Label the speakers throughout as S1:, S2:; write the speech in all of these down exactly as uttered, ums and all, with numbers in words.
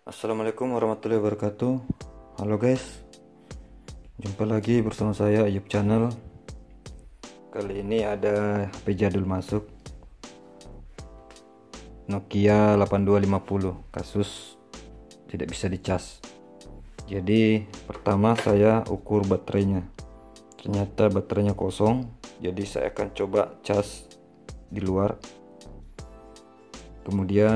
S1: Assalamualaikum warahmatullahi wabarakatuh. Halo guys, jumpa lagi bersama saya Ayub Channel. Kali ini ada H P jadul masuk, Nokia delapan dua lima nol, kasus tidak bisa dicas. Jadi pertama saya ukur baterainya, ternyata baterainya kosong. Jadi saya akan coba cas di luar. Kemudian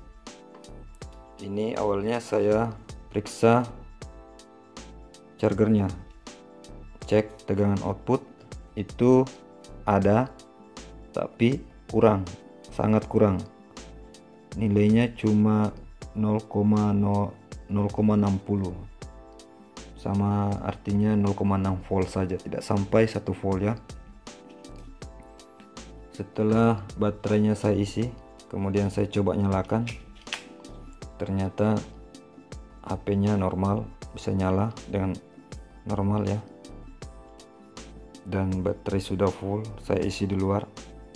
S1: ini awalnya saya periksa chargernya, cek tegangan output itu ada tapi kurang, sangat kurang, nilainya cuma nol koma enam nol, sama artinya nol koma enam volt saja, tidak sampai satu volt ya. Setelah baterainya saya isi, kemudian saya coba nyalakan, ternyata H P-nya normal, bisa nyala dengan normal ya, dan baterai sudah full. Saya isi di luar,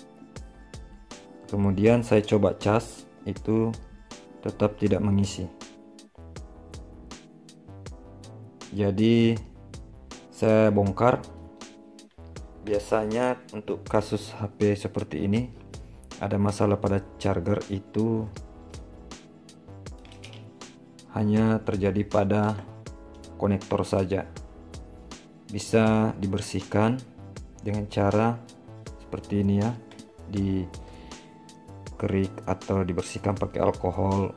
S1: kemudian saya coba cas, itu tetap tidak mengisi. Jadi saya bongkar. Biasanya untuk kasus H P seperti ini ada masalah pada charger, itu hanya terjadi pada konektor saja. Bisa dibersihkan dengan cara seperti ini ya, dikerik atau dibersihkan pakai alkohol.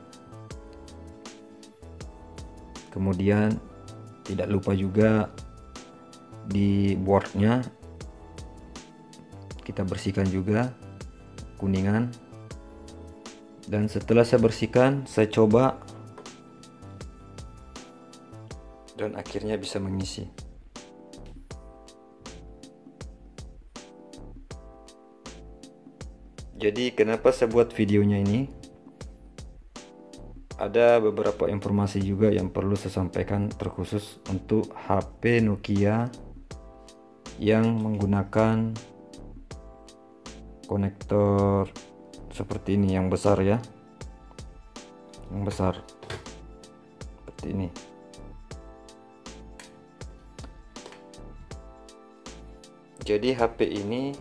S1: Kemudian tidak lupa juga di boardnya kita bersihkan juga, kuningan. Dan setelah saya bersihkan, saya coba, dan akhirnya bisa mengisi. Jadi kenapa saya buat videonya ini, ada beberapa informasi juga yang perlu saya sampaikan, terkhusus untuk H P Nokia yang menggunakan konektor seperti ini, yang besar ya, yang besar seperti ini. Jadi H P ini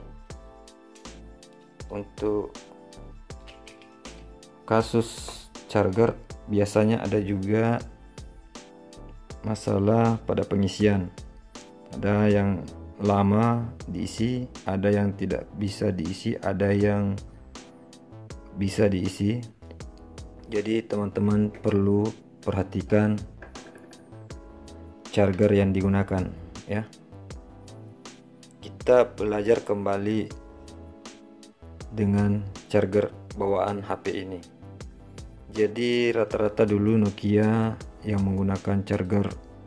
S1: untuk kasus charger biasanya ada juga masalah pada pengisian. Ada yang lama diisi, ada yang tidak bisa diisi, ada yang bisa diisi. Jadi teman-teman perlu perhatikan charger yang digunakan ya. Kita belajar kembali dengan charger bawaan H P ini. Jadi rata-rata dulu Nokia yang menggunakan charger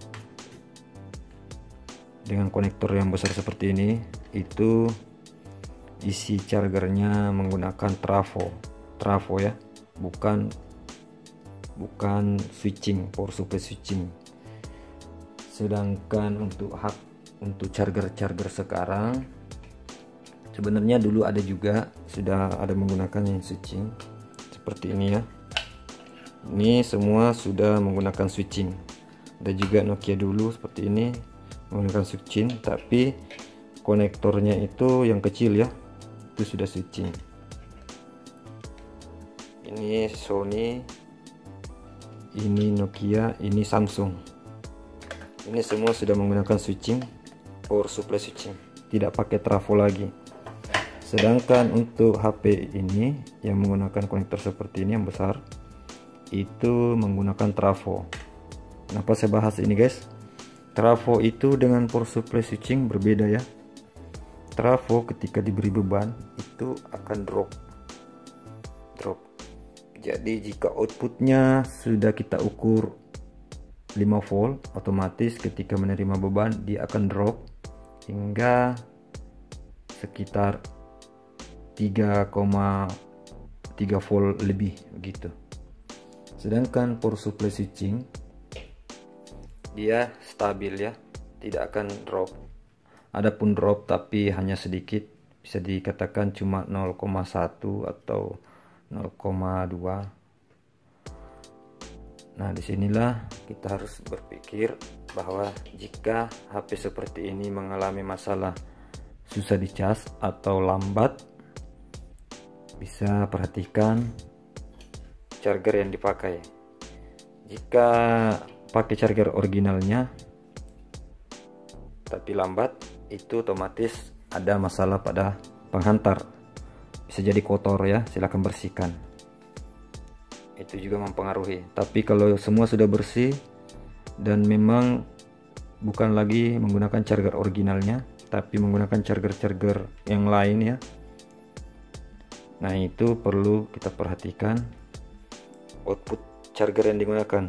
S1: dengan konektor yang besar seperti ini, itu isi chargernya menggunakan trafo, trafo ya, bukan bukan switching, power supply switching. Sedangkan untuk hak untuk charger-charger sekarang, sebenarnya dulu ada juga, sudah ada menggunakan yang switching seperti ini ya. Ini semua sudah menggunakan switching. Ada juga Nokia dulu seperti ini menggunakan switching, tapi konektornya itu yang kecil ya, itu sudah switching. Ini Sony, ini Nokia, ini Samsung. Ini semua sudah menggunakan switching, power supply switching, tidak pakai trafo lagi. Sedangkan untuk H P ini yang menggunakan konektor seperti ini yang besar, itu menggunakan trafo. Kenapa saya bahas ini guys? Trafo itu dengan power supply switching berbeda ya. Trafo ketika diberi beban itu akan drop, drop. Jadi jika outputnya sudah kita ukur lima volt, otomatis ketika menerima beban dia akan drop hingga sekitar tiga koma tiga volt lebih begitu. Sedangkan power supply switching dia stabil ya, tidak akan drop. Adapun drop tapi hanya sedikit, bisa dikatakan cuma nol koma satu atau nol koma dua. Nah, disinilah kita harus berpikir bahwa jika H P seperti ini mengalami masalah susah dicas atau lambat, bisa perhatikan charger yang dipakai. Jika pakai charger originalnya tapi lambat, itu otomatis ada masalah pada penghantar, bisa jadi kotor ya, silahkan bersihkan. Itu juga mempengaruhi. Tapi kalau semua sudah bersih dan memang bukan lagi menggunakan charger originalnya tapi menggunakan charger-charger yang lain ya, nah itu perlu kita perhatikan output charger yang digunakan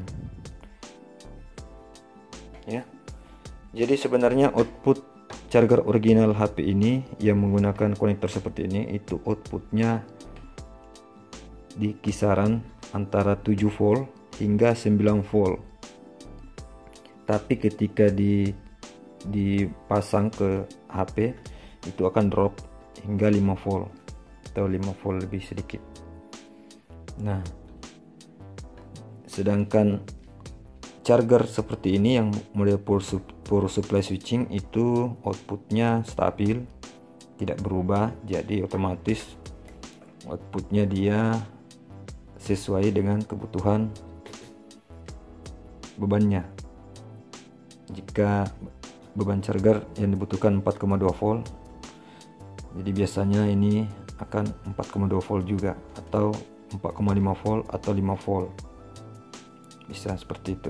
S1: ya. Jadi sebenarnya output charger original H P ini yang menggunakan konektor seperti ini, itu outputnya di kisaran antara tujuh volt hingga sembilan volt. Tapi ketika di dipasang ke H P itu akan drop hingga lima volt atau lima volt lebih sedikit. Nah, sedangkan charger seperti ini yang model power supply switching itu outputnya stabil, tidak berubah, jadi otomatis outputnya dia sesuai dengan kebutuhan bebannya. Jika beban charger yang dibutuhkan empat koma dua volt, jadi biasanya ini akan empat koma dua volt juga, atau empat koma lima volt atau lima volt, bisa seperti itu.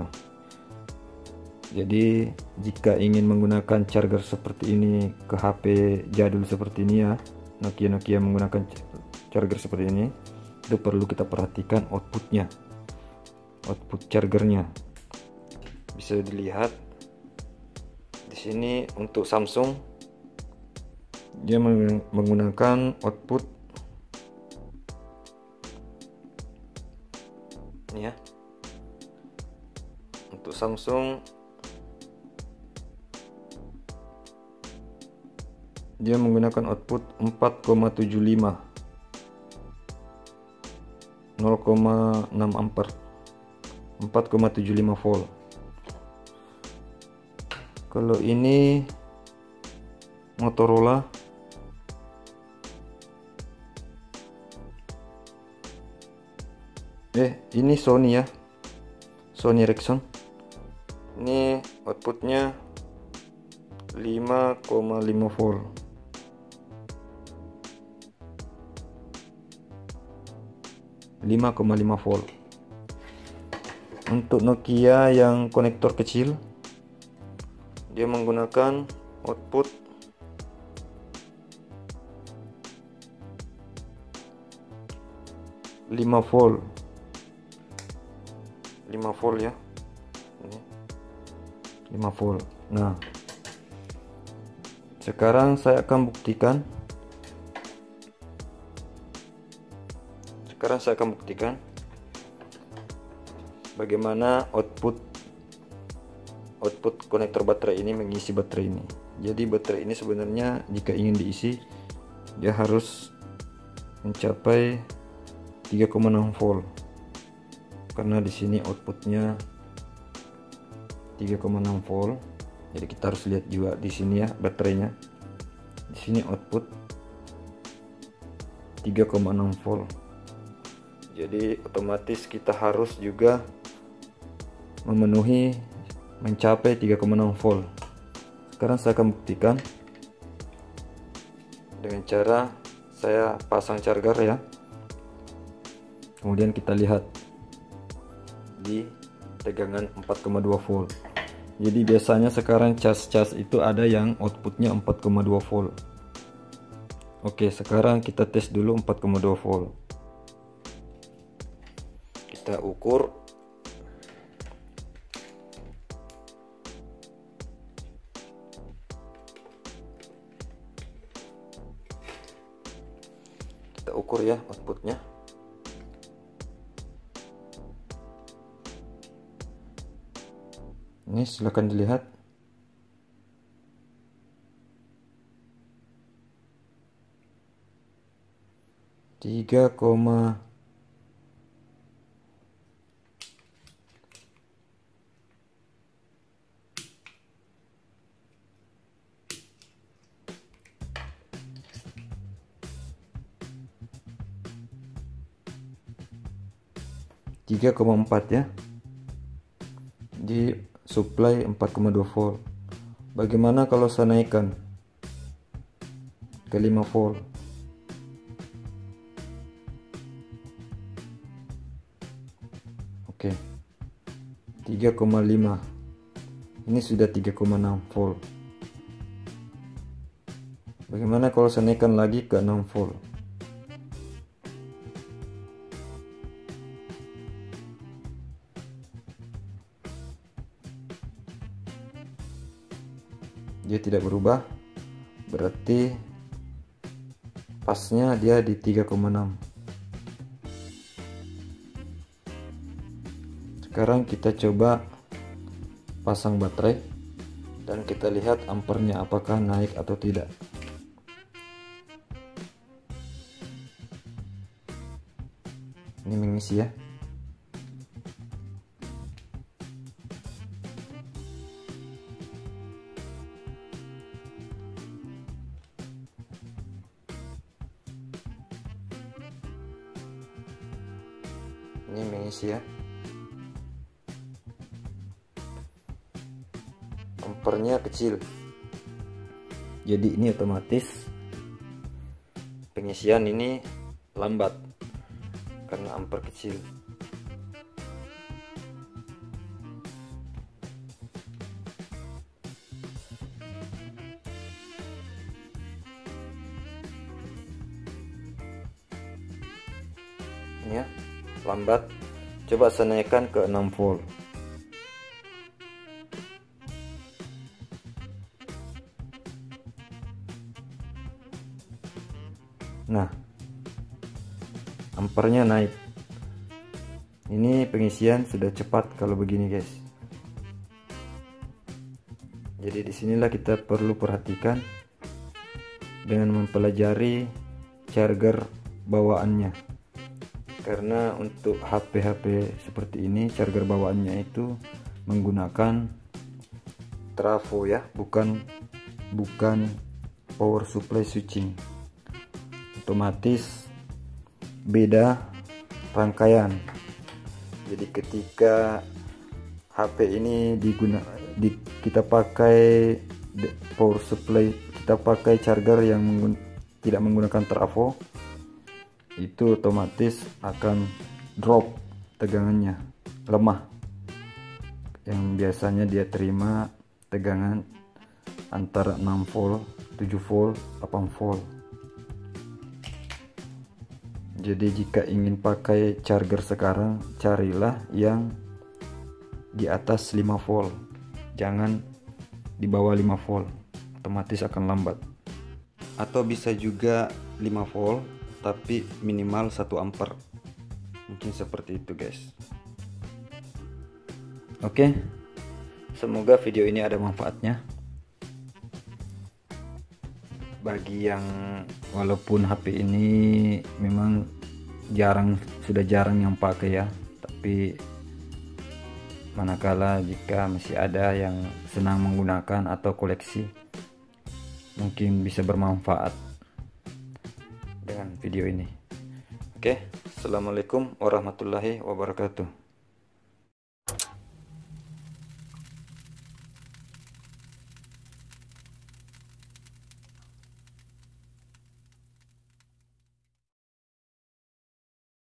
S1: Jadi jika ingin menggunakan charger seperti ini ke H P jadul seperti ini ya, Nokia Nokia menggunakan charger seperti ini, itu perlu kita perhatikan outputnya, output chargernya. Bisa dilihat di sini untuk Samsung dia menggunakan output ini ya. Untuk Samsung dia menggunakan output empat koma tujuh lima, nol koma enam ampere, empat koma tujuh lima volt. Kalau ini Motorola eh ini Sony ya, Sony Ericsson, ini outputnya lima koma lima volt. lima koma lima volt. Untuk Nokia yang konektor kecil, dia menggunakan output lima volt. lima volt ya. Ini lima volt. Nah, sekarang saya akan buktikan Sekarang saya akan buktikan bagaimana output output konektor baterai ini mengisi baterai ini. Jadi baterai ini sebenarnya jika ingin diisi dia harus mencapai tiga koma enam volt. Karena di sini outputnya tiga koma enam volt. Jadi kita harus lihat juga di sini ya baterainya. Di sini output tiga koma enam volt. Jadi otomatis kita harus juga memenuhi mencapai tiga koma enam volt. Sekarang saya akan buktikan dengan cara saya pasang charger ya. Kemudian kita lihat di tegangan empat koma dua volt. Jadi biasanya sekarang cas-cas itu ada yang outputnya empat koma dua volt. Oke, sekarang kita tes dulu empat koma dua volt. Kita ukur kita ukur ya outputnya. Ini silakan dilihat. tiga koma tiga koma empat ya, di supply empat koma dua volt. Bagaimana kalau saya naikkan ke lima volt? Oke, tiga koma lima, ini sudah tiga koma enam volt. Bagaimana kalau saya naikkan lagi ke enam volt? Dia tidak berubah, berarti pasnya dia di tiga koma enam. Sekarang kita coba pasang baterai dan kita lihat ampernya apakah naik atau tidak. Ini mengisi ya. Ini mengisi ya. Ampernya kecil, jadi ini otomatis pengisian ini lambat karena amper kecil. Ini ya, lambat. Coba saya naikkan ke enam volt. Nah, ampernya naik. Ini pengisian sudah cepat kalau begini guys. Jadi disinilah kita perlu perhatikan dengan mempelajari charger bawaannya. Karena untuk H P H P seperti ini charger bawaannya itu menggunakan trafo ya, bukan bukan power supply switching. Otomatis beda rangkaian. Jadi ketika H P ini diguna di, kita pakai power supply, kita pakai charger yang menggun, tidak menggunakan trafo, itu otomatis akan drop tegangannya, lemah. Yang biasanya dia terima tegangan antara enam volt, tujuh volt, delapan volt. Jadi jika ingin pakai charger sekarang, carilah yang di atas lima volt, jangan di bawah lima volt, otomatis akan lambat. Atau bisa juga lima volt tapi minimal satu ampere, mungkin seperti itu guys. Oke, semoga video ini ada manfaatnya bagi yang walaupun H P ini memang jarang, sudah jarang yang pakai ya, tapi manakala jika masih ada yang senang menggunakan atau koleksi, mungkin bisa bermanfaat dengan video ini. Oke, assalamualaikum warahmatullahi wabarakatuh.